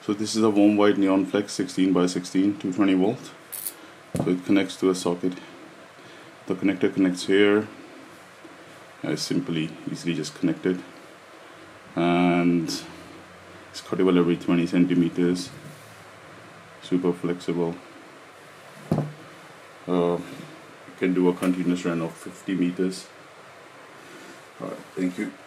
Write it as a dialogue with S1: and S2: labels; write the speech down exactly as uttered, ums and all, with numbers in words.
S1: So this is a warm white neon flex sixteen by sixteen, two hundred twenty volt. So it connects to a socket. The connector connects here. It's simply, easily just connected, and it's cuttable every twenty centimeters. Super flexible. Uh, you can do a continuous run of fifty meters. Alright, thank you.